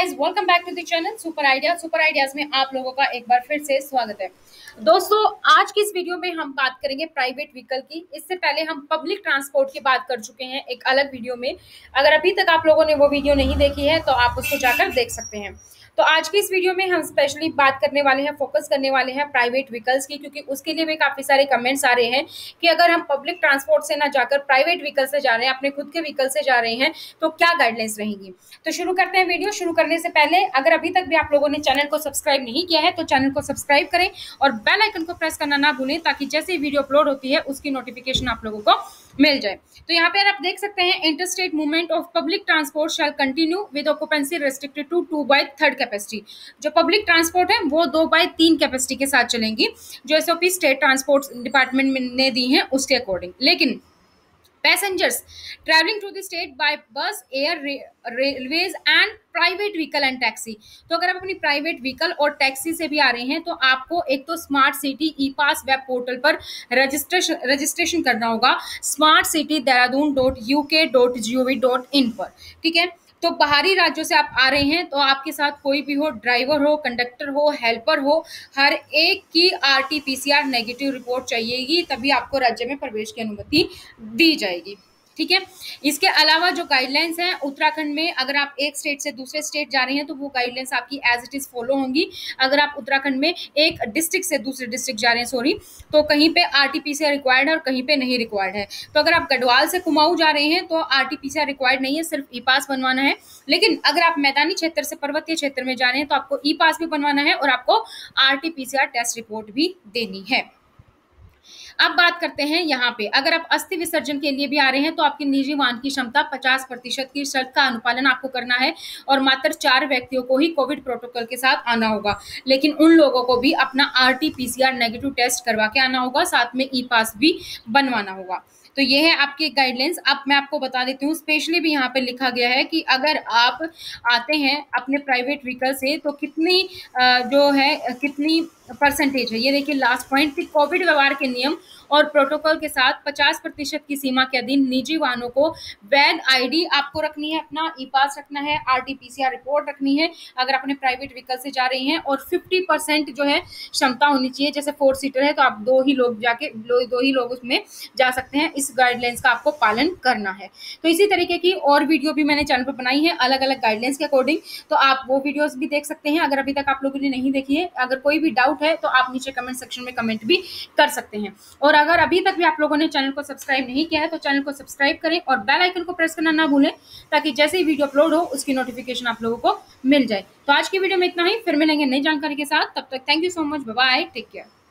Guys, welcome back to the channel super ideas में आप लोगों का एक बार फिर से स्वागत है। दोस्तों, आज की इस वीडियो में हम बात करेंगे प्राइवेट व्हीकल की। इससे पहले हम पब्लिक ट्रांसपोर्ट की बात कर चुके हैं एक अलग वीडियो में। अगर अभी तक आप लोगों ने वो वीडियो नहीं देखी है तो आप उसको जाकर देख सकते हैं। तो आज की इस वीडियो में हम स्पेशली बात करने वाले हैं, फोकस करने वाले हैं प्राइवेट व्हीकल्स की, क्योंकि उसके लिए भी काफी सारे कमेंट्स आ रहे हैं कि अगर हम पब्लिक ट्रांसपोर्ट से ना जाकर प्राइवेट व्हीकल से जा रहे हैं, अपने खुद के व्हीकल से जा रहे हैं, तो क्या गाइडलाइंस रहेंगी। तो शुरू करते हैं। वीडियो शुरू करने से पहले अगर अभी तक भी आप लोगों ने चैनल को सब्सक्राइब नहीं किया है तो चैनल को सब्सक्राइब करें और बेल आइकन को प्रेस करना ना भूलें, ताकि जैसे ही वीडियो अपलोड होती है उसकी नोटिफिकेशन आप लोगों को मिल जाए। तो यहाँ पे आप देख सकते हैं, interstate movement of public transport shall continue with occupancy restricted to 2/3 capacity. जो पब्लिक ट्रांसपोर्ट है वो 2/3 कैपेसिटी के साथ चलेंगी, जो एसओपी स्टेट ट्रांसपोर्ट डिपार्टमेंट ने दी है उसके अकॉर्डिंग। लेकिन passengers traveling to the state by bus, air, railways and private vehicle and taxi. तो अगर आप अपनी प्राइवेट व्हीकल और टैक्सी से भी आ रहे हैं तो आपको एक तो smart city e pass web portal पर रजिस्ट्रेशन करना होगा, smartcityDehradun.uk.gov.in पर। ठीक है, तो बाहरी राज्यों से आप आ रहे हैं तो आपके साथ कोई भी हो, ड्राइवर हो, कंडक्टर हो, हेल्पर हो, हर एक की RT-PCR नेगेटिव रिपोर्ट चाहिएगी, तभी आपको राज्य में प्रवेश की अनुमति दी जाएगी। ठीक है, इसके अलावा जो गाइडलाइंस हैं उत्तराखंड में, अगर आप एक स्टेट से दूसरे स्टेट जा रहे हैं तो वो गाइडलाइंस आपकी एज इट इज फॉलो होंगी। अगर आप उत्तराखंड में एक डिस्ट्रिक्ट से दूसरे डिस्ट्रिक्ट जा रहे हैं तो कहीं पे RT-PCR रिक्वायर्ड है और कहीं पे नहीं रिक्वायर्ड है। तो अगर आप गढ़वाल से कुमाऊं जा रहे हैं तो RT-PCR रिक्वायर्ड नहीं है, सिर्फ ई पास बनवाना है। लेकिन अगर आप मैदानी क्षेत्र से पर्वतीय क्षेत्र में जा रहे हैं तो आपको ई पास भी बनवाना है और आपको RT-PCR टेस्ट रिपोर्ट भी देनी है। अब बात करते हैं यहाँ पे, अगर आप अस्थि विसर्जन के लिए भी आ रहे हैं तो आपकी निजी वाहन की क्षमता 50% की शर्त का अनुपालन आपको करना है और मात्र 4 व्यक्तियों को ही कोविड प्रोटोकॉल के साथ आना होगा। लेकिन उन लोगों को भी अपना RT-PCR नेगेटिव टेस्ट करवा के आना होगा, साथ में ई पास भी बनवाना होगा। तो ये है आपकी गाइडलाइंस। अब मैं आपको बता देती हूँ, स्पेशली भी यहाँ पे लिखा गया है कि अगर आप आते हैं अपने प्राइवेट व्हीकल से तो कितनी कितनी परसेंटेज है। ये देखिए लास्ट पॉइंट, कोविड व्यवहार के नियम और प्रोटोकॉल के साथ 50% की सीमा के अधीन निजी वाहनों को वैध ID आपको रखनी है, अपना ई पास रखना है, RT-PCR रिपोर्ट रखनी है अगर अपने प्राइवेट व्हीकल से जा रहे हैं, और 50% जो है क्षमता होनी चाहिए। जैसे 4 सीटर है तो आप दो ही लोग उसमें जा सकते हैं। इस गाइडलाइंस का आपको पालन करना है। तो इसी तरीके की और वीडियो भी मैंने चैनल पर बनाई है अलग अलग गाइडलाइंस के अकॉर्डिंग, तो आप वो वीडियोस भी देख सकते हैं अगर अभी तक आप लोगों ने नहीं देखी है। अगर कोई भी डाउट है तो आप नीचे कमेंट सेक्शन में कमेंट भी कर सकते हैं। और अगर अभी तक भी आप लोगों ने चैनल को सब्सक्राइब नहीं किया है तो चैनल को सब्सक्राइब करें और बेल आइकन को प्रेस करना ना भूलें, ताकि जैसे ही वीडियो अपलोड हो उसकी नोटिफिकेशन आप लोगों को मिल जाए। तो आज की वीडियो में इतना ही, फिर मिलेंगे नई जानकारी के साथ। तब तक thank you so much, bye bye, take care.